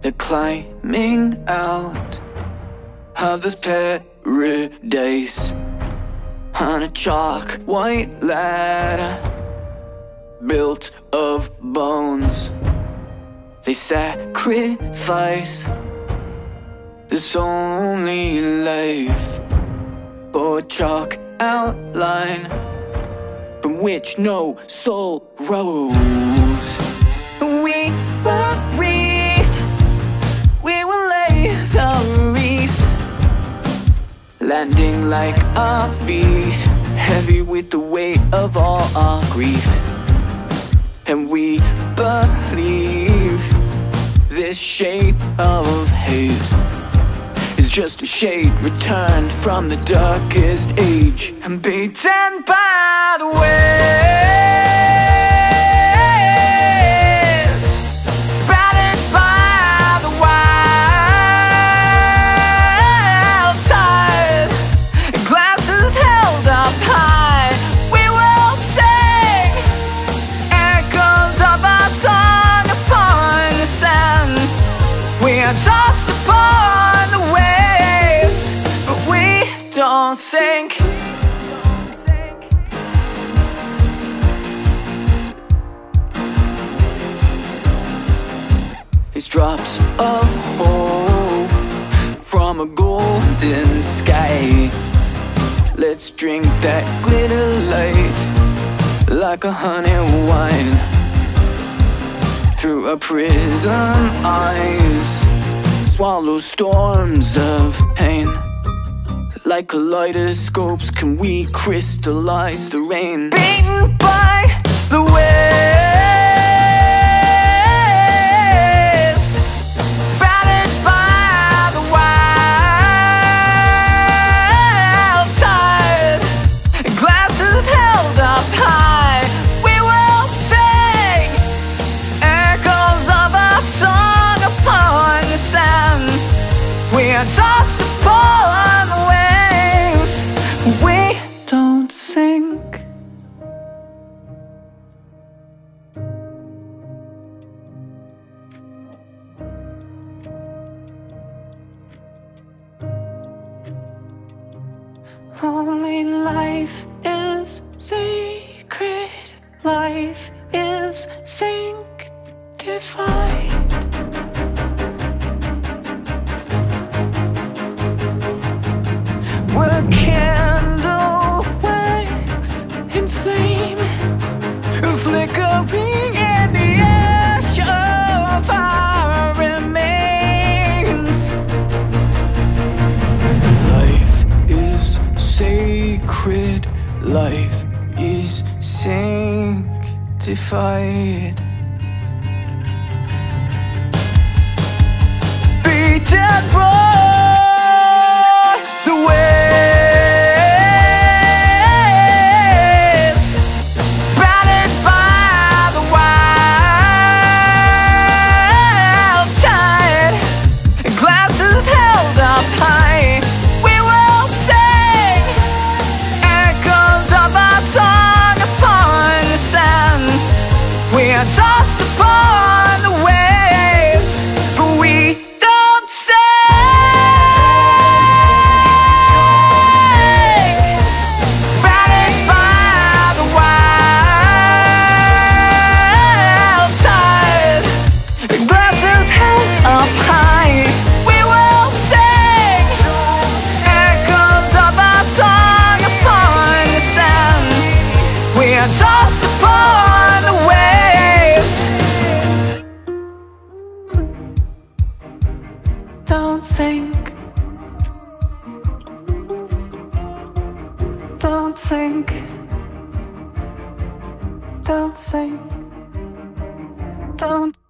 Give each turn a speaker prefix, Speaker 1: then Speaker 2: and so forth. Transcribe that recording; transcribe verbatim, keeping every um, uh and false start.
Speaker 1: They're climbing out of this paradise on a chalk white ladder built of bones. They sacrifice this only life for a chalk outline from which no soul rose. We bereaved, we will lay the wreaths, landing like our feet, heavy with the weight of all our grief. And we believe this shape of hate is just a shade returned from the darkest age, and beaten by the waves, battered by the wild tide, glasses held up high. We will sing echoes of our song upon the sand. We are tossed upon the waves, but we don't sink. These drops of hope from a golden sky. Let's drink that glitter light like a honey wine through our prism eyes. Swallow storms of pain like kaleidoscopes. Can we crystallize the rain? Beaten by the waves, battered by the wild tide, glasses held up high. We will sing echoes of our song upon the sand. We are tossed upon the waves, we don't sink. Only life is sacred, life is sanctified. We're candle wax in flame, flickering in the ash of our remains. Life is sacred, life is sanctified. Beaten by the waves, battered by the wild tide, glasses held up high. We will sing echoes of our song upon the sand. We are tossed upon the waves, but we don't sink. Battered by the wild tide, glasses held up high. We will sing echoes of our song upon the sand. We are tossed upon the waves. Don't sink, don't sink, don't sink, don't